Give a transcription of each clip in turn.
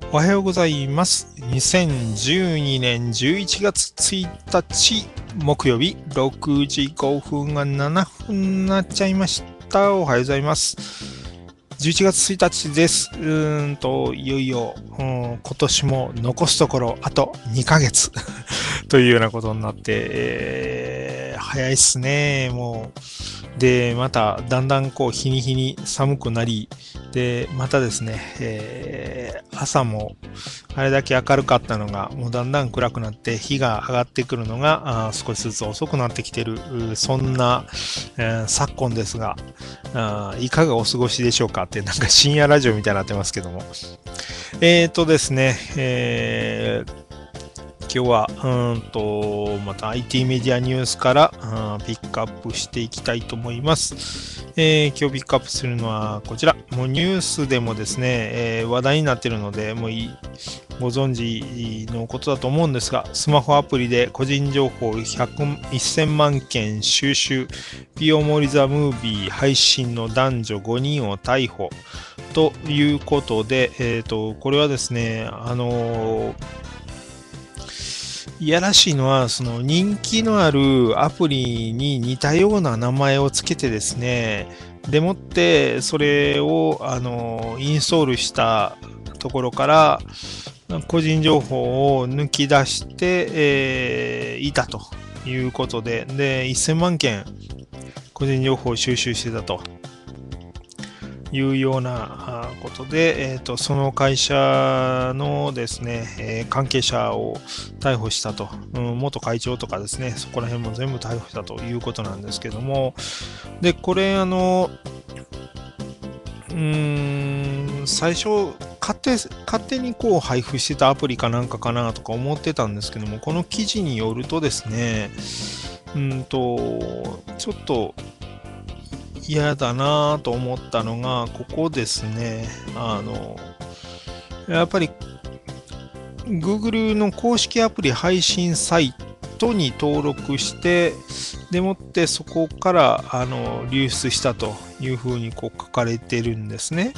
おはようございます。2012年11月1日木曜日6時5分が7分になっちゃいました。おはようございます。11月1日です。いよいよ、今年も残すところあと2ヶ月というようなことになって、早いっすね。もう。で、まただんだん日に日に寒くなり、で、またですね、朝もあれだけ明るかったのが、もうだんだん暗くなって、日が上がってくるのが少しずつ遅くなってきている、そんな、昨今ですが、いかがお過ごしでしょうかって、なんか深夜ラジオみたいになってますけども。ですね、今日は、また IT メディアニュースからピックアップしていきたいと思います。今日ピックアップするのはこちら。もうニュースでもですね、話題になっているので、ご存知のことだと思うんですが、スマホアプリで個人情報1000万件収集、ピオモリザムービー配信の男女5人を逮捕ということで、これはですね、いやらしいのは、その人気のあるアプリに似たような名前をつけてですね、でもってそれをインストールしたところから個人情報を抜き出して、いたということで、1000万件個人情報を収集してたというようなことで、その会社のですね、関係者を逮捕したと、元会長とかですね、そこら辺も全部逮捕したということなんですけども、で、これ、最初、勝手に配布してたアプリかなんかかなとか思ってたんですけども、この記事によるとですね、ちょっと、嫌だなと思ったのが、ここですね。やっぱり Google の公式アプリ配信サイトに登録して、でもってそこから流出したというふうに書かれてるんですね。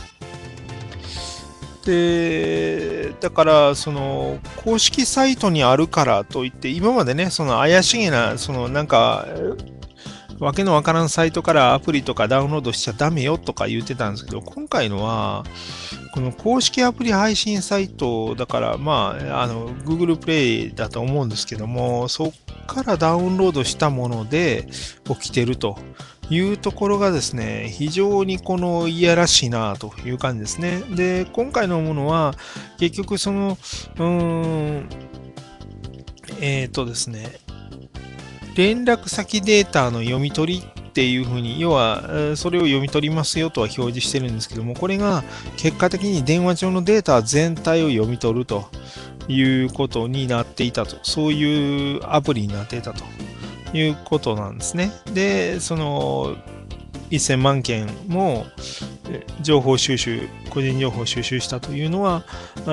で、だからその公式サイトにあるからといって、今までね、その怪しげな、そのなんかわけのわからんサイトからアプリとかダウンロードしちゃダメよとか言ってたんですけど、今回のは、この公式アプリ配信サイトだから、Google プレイだと思うんですけども、そこからダウンロードしたもので起きてるというところがですね、非常にいやらしいなという感じですね。で、今回のものは、結局ですね、連絡先データの読み取りっていうふうに、要は、それを読み取りますよとは表示してるんですけども、これが結果的に電話帳のデータ全体を読み取るということになっていたと、そういうアプリになっていたということなんですね。で、その1000万件も個人情報収集したというのは、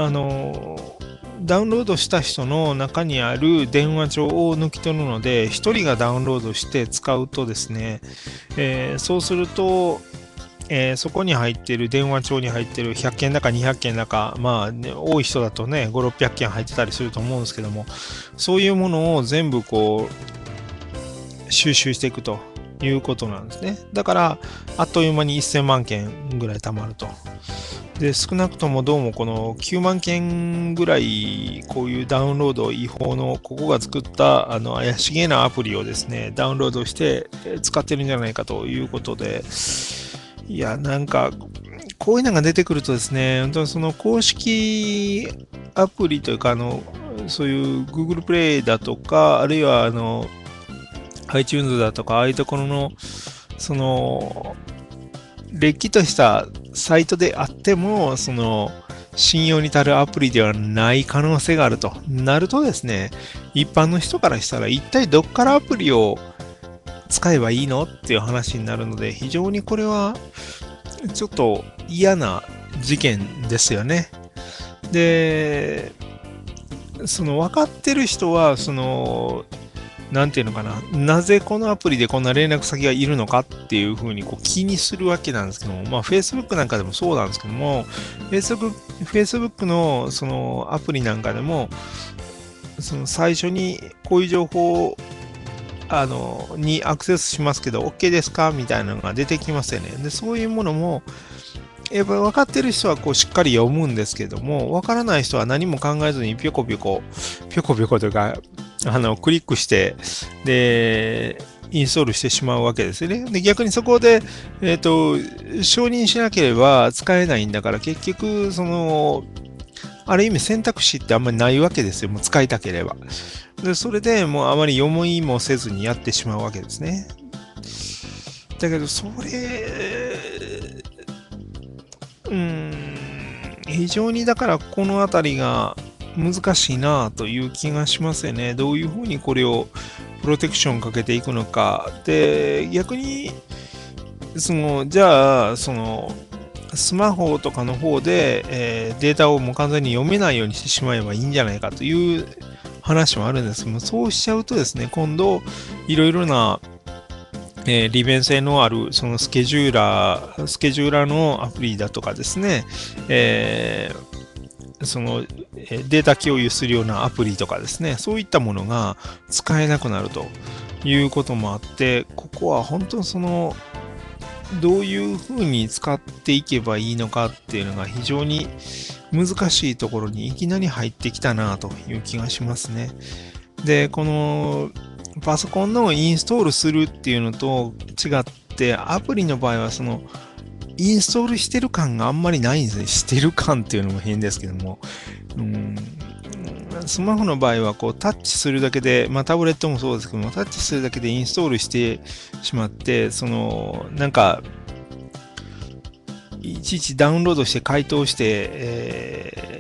ダウンロードした人の中にある電話帳を抜き取るので、1人がダウンロードして使うとですね、そうすると、そこに入っている電話帳に入っている100件だか200件だか、多い人だとね、5、600件入ってたりすると思うんですけども、そういうものを全部収集していくということなんですね。だから、あっという間に1000万件ぐらい貯まると。で、少なくともどうもこの9万件ぐらいこういうダウンロード違法のここが作った怪しげなアプリをですね、ダウンロードして使ってるんじゃないかということで、いや、なんか、こういうのが出てくるとですね、本当にその公式アプリというか、そういう Google プレイだとか、あるいはiTunes だとか、ああいうところの、その、れっきとしたサイトであっても、信用に足るアプリではない可能性があるとなるとですね、一般の人からしたら一体どっからアプリを使えばいいのっていう話になるので、非常にこれはちょっと嫌な事件ですよね。で、分かってる人は、 なんていうのかな、なぜこのアプリでこんな連絡先がいるのかっていうふうにこう気にするわけなんですけども、まあ Facebook なんかでもそうなんですけども、Facebook のそのアプリなんかでも、その最初にこういう情報をにアクセスしますけど、OK ですかみたいなのが出てきますよね。で、そういうものも、やっぱ分かってる人はこうしっかり読むんですけども、分からない人は何も考えずにぴょこぴょこ、ぴょこぴょこというか、クリックして、で、インストールしてしまうわけですよね。で、逆にそこで、承認しなければ使えないんだから、結局、ある意味選択肢ってあんまりないわけですよ。もう使いたければ。で、それでもうあまり読みもせずにやってしまうわけですね。だけど、非常にだからこのあたりが難しいなという気がしますよね。どういうふうにこれをプロテクションかけていくのか。で、逆に、じゃあ、スマホとかの方で、データをもう完全に読めないようにしてしまえばいいんじゃないかという話もあるんですけども、そうしちゃうとですね、今度、いろいろな、利便性のあるそのスケジューラーのアプリだとかですね、データ共有するようなアプリとかですね、そういったものが使えなくなるということもあって、ここは本当にどういうふうに使っていけばいいのかっていうのが非常に難しいところにいきなり入ってきたなという気がしますね。で、このパソコンのインストールするっていうのと違って、アプリの場合はインストールしてる感があんまりないんですね。してる感っていうのも変ですけども。スマホの場合はこうタッチするだけで、まあタブレットもそうですけども、タッチするだけでインストールしてしまって、なんか、いちいちダウンロードして解凍して、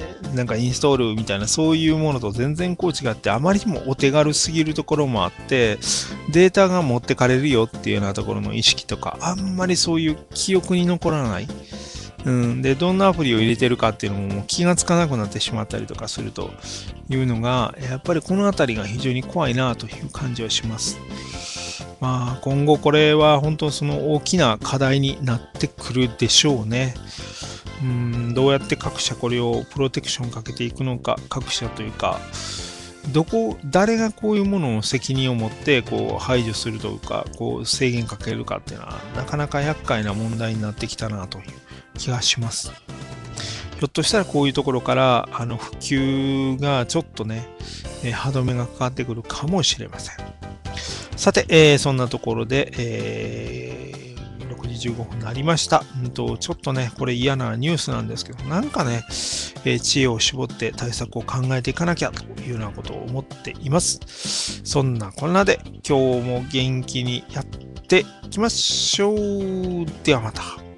なんかインストールみたいなそういうものと全然こう違ってあまりにもお手軽すぎるところもあってデータが持ってかれるよっていうようなところの意識とかあんまりそういう記憶に残らない、でどんなアプリを入れてるかっていうのももう気がつかなくなってしまったりとかするというのがやっぱりこのあたりが非常に怖いなという感じはします。まあ、今後これは本当その大きな課題になってくるでしょうね。どうやって各社これをプロテクションかけていくのか、各社というか、誰がこういうものを責任を持ってこう排除するというか、こう制限かけるかっていうのは、なかなか厄介な問題になってきたなという気がします。ひょっとしたらこういうところから普及がちょっとね、歯止めがかかってくるかもしれません。さて、そんなところで、6時15分になりました。ちょっとね、これ嫌なニュースなんですけど、なんかね、知恵を絞って対策を考えていかなきゃというようなことを思っています。そんなこんなで今日も元気にやっていきましょう。ではまた。